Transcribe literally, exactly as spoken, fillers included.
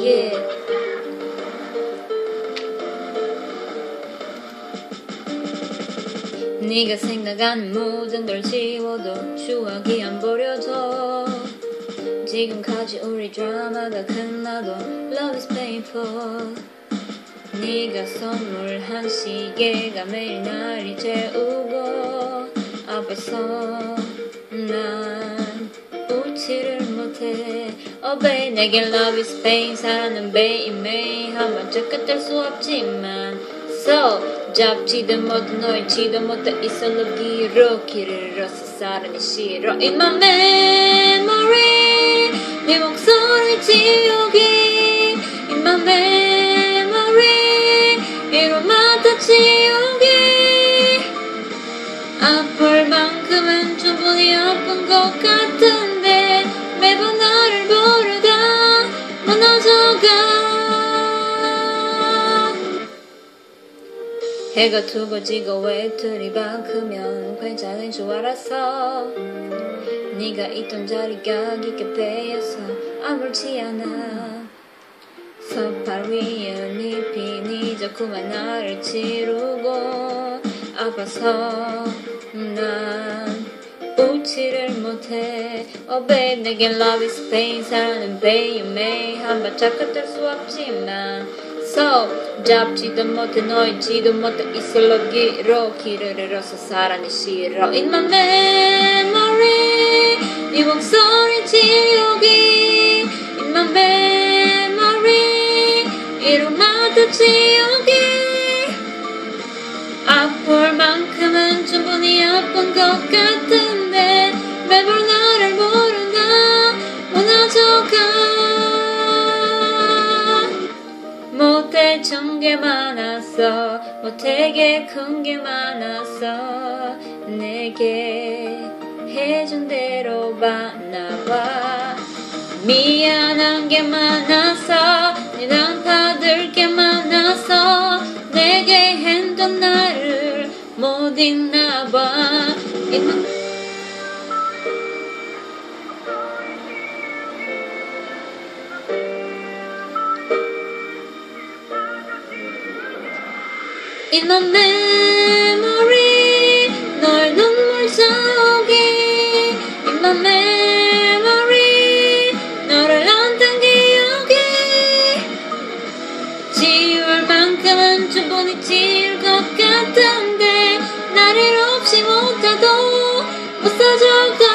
yeah. 네가 생각하는 모든 걸 지워도 추억이 안 버려져. 지금까지 우리 드라마가 끝나도 Love is painful. 네가 선물한 시계가 매일 날이 재우고 앞에서 난 웃지를 못해. Oh babe, 내겐 love is pain. 사랑은 매일매일 한 번쯤 끝낼 수 없지만 So 잡지도 못해 놓지도 못해 있어 여기로 길을 잃어서 사랑이 싫어. In my memory 네 목소리 지우기. In my memory 이로마다 지우기. 아플 만큼은 충분히 아픈 것 같은데 매번 나를 부르다 무너져가. 해가 두고 지고 외투리 박으면 괜찮은 줄 알았어. 네가 있던 자리가 깊게 베여서 아물지 않아. 소파 위에 잎이 네 자꾸만 나를 지르고 아파서 난 웃지를 못해. Oh babe, 내겐 love is pain. 사랑은 매일매일 한 발짝 끝낼 수 없지만 So 잡지도 못해 놓지도 못해 있어 여기로 길을 잃어서 사랑이 싫어. In my memory 네 목소리 지우기. In my memory 이로마다 지우기. 아플 만큼은 충분히 아픈 것 같은데 매번 나를 모르나 무너져가. 못해 준 게 많았어. 못되게 큰 게 많았어. 내게 해준 대로 받나봐. 미안한 게 많아서 네랑 받을 게 많아서 내게 했던 나를 못 잊나봐. In my memory 널 눈물 싸우기. In my memory 너를 안던 기억이. 지울 만큼은 충분히 지울 것 같은데 나를 없이 못해도 웃어줘가.